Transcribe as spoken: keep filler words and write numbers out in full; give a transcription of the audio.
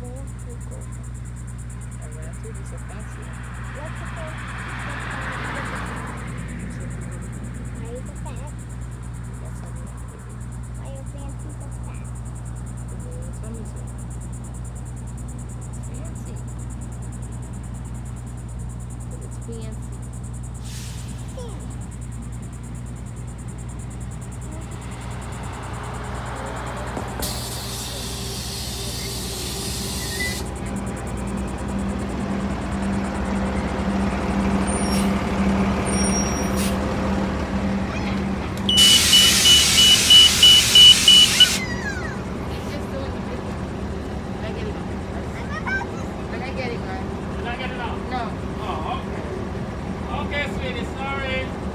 Around two, it's a fancy. That's how we have to do. It's fancy. Because it's fancy. Did I get it out? No. Oh, okay. Okay, sweetie, sorry.